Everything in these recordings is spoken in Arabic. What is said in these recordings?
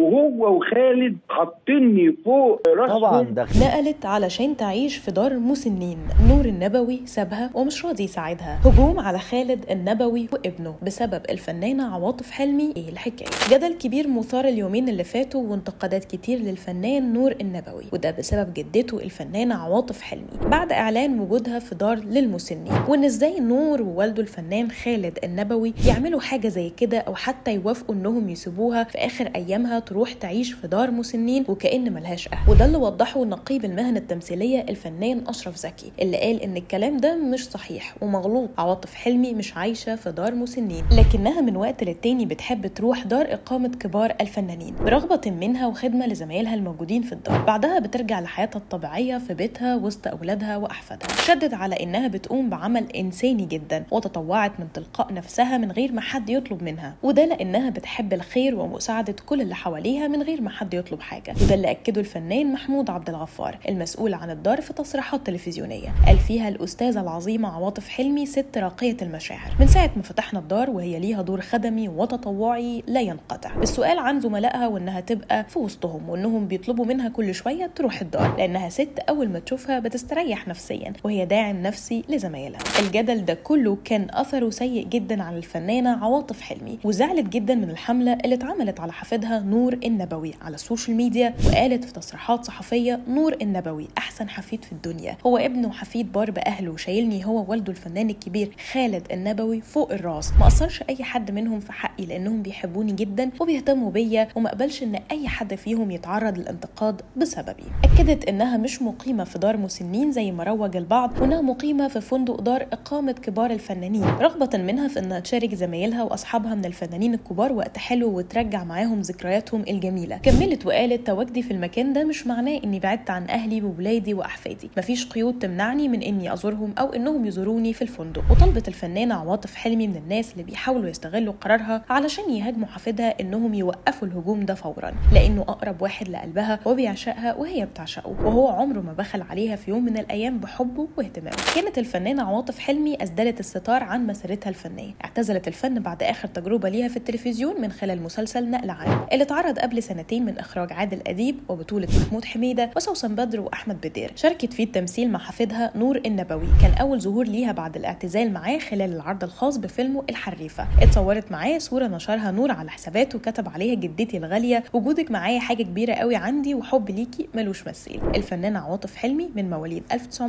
وهو وخالد حاطيني فوق راسهم. نقلت علشان تعيش في دار مسنين. نور النبوي سابها ومش راضي يساعدها. هجوم على خالد النبوي وابنه بسبب الفنانة عواطف حلمي. ايه الحكاية؟ جدل كبير مثار اليومين اللي فاتوا وانتقادات كتير للفنان نور النبوي، وده بسبب جدته الفنانة عواطف حلمي بعد اعلان وجودها في دار للمسنين، وان ازاي نور ووالده الفنان خالد النبوي يعملوا حاجة زي كده او حتى يوافقوا انهم يسيبوها في اخر ايامها تروح تعيش في دار مسنين وكأن ملهاش اهل. وده اللي وضحه نقيب المهن التمثيلية الفنان اشرف زكي، اللي قال ان الكلام ده مش صحيح ومغلوط. عواطف حلمي مش عايشة في دار مسنين، لكنها من وقت للتاني بتحب تروح دار اقامة كبار الفنانين برغبة منها وخدمة لزمايلها الموجودين في الدار. بعدها بترجع لحياتها الطبيعية في بيتها وسط اولادها واحفادها. شدد على انها بتقوم بعمل انساني جدا وتطوعت من تلقاء نفسها من غير ما حد يطلب منها، وده لانها بتحب الخير ومساعدة كل اللي حواليها من غير ما حد يطلب حاجة. وده اللي اكده الفنان محمود عبد الغفار المسؤول عن الدار في تصريحات تلفزيونية قال فيها الاستاذة العظيمة عواطف حلمي ست راقية المشاعر. من ساعة ما فتحنا الدار وهي ليها دور خدمي وتطوعي لا ينقطع. السؤال عن زملائها وانها تبقى في وسطهم وانهم بيطلبوا منها كل شوية تروح الدار، لانها ست اول ما تشوفها بتستريح نفسيا وهي داعم نفسي لزمايلها. الجدل ده كله كان اثره سيء جدا على الفنانة عواطف حلمي، وزعلت جدا من الحملة اللي اتعملت على حفيدها نور النبوي على السوشيال ميديا. وقالت في تصريحات صحفية نور النبوي احسن حفيد في الدنيا، هو ابنه وحفيد بار باهله وشايلني هو والده الفنان الكبير خالد النبوي فوق الراس. ما قصرش اي حد منهم في حقي لانهم بيحبوني جدا وبيهتموا بيا، وما قبلش ان اي حد فيهم يتعرض للانتقاد بسببي. اكدت انها مش مقيمة في دار مسنين زي ما روج البعض، وانها مقيمة في فندق دار اقامة كبار الفنانين رغبة منها في انها تشارك زمايلها واصحابها من الفنانين الكبار وقت حلو وترجع معاهم ذكرياتهم الجميلة. كملت وقالت تواجدي في المكان ده مش معناه اني بعدت عن اهلي وولادي واحفادي، مفيش قيود تمنعني من اني ازورهم او انهم يزوروني في الفندق. وطلبت الفنانة عواطف حلمي من الناس اللي بيحاولوا يستغلوا قرارها علشان يهاجموا حفيدها انهم يوقفوا الهجوم ده فورا، لانه اقرب واحد لقلبها وبيعشقها وهي بتعشقه، وهو عمره ما بخل عليها في يوم من الايام بحبه واهتمامه. كانت الفنانة عواطف حلمي اسدلت الستار عن مسيرتها الفنية. اعتزلت الفن بعد اخر تجربة ليها في التلفزيون من خلال مسلسل نقل عام اللي اتعرض قبل سنتين من اخراج عادل اديب وبطولة محمود حميدة وسوسن بدر واحمد بدير. شاركت فيه التمثيل مع حفيدها نور النبوي، كان اول ظهور ليها بعد الاعتزال معاه خلال العرض الخاص بفيلمه الحريفة. اتصورت معاه صورة نشرها نور على حساباته وكتب عليها جدتي الغالية وجودك معايا حاجة كبيرة قوي عندي وحب ليكي ملوش مثيل. الفنانة عواطف حلمي من مواليد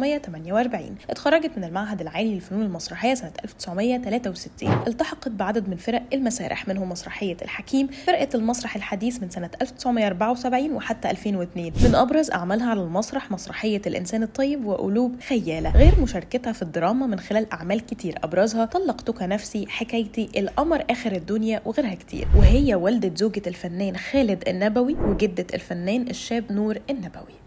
1948، اتخرجت من المعهد العالي للفنون المسرحية سنة 1963. التحقت بعدد من فرق المسارح منهم مسرحية الحكيم، فرقة المسرح الحديث من سنة 1974 وحتى 2002. من أبرز أعمالها على المسرح مسرحية الإنسان الطيب وقلوب خيالة، غير مشاركتها في الدراما من خلال أعمال كتير أبرزها طلقتك نفسي، حكايتي، القمر آخر الدنيا وغيرها كتير. وهي والدة زوجة الفنان خالد النبوي وجدة الفنان الشاب نور النبوي.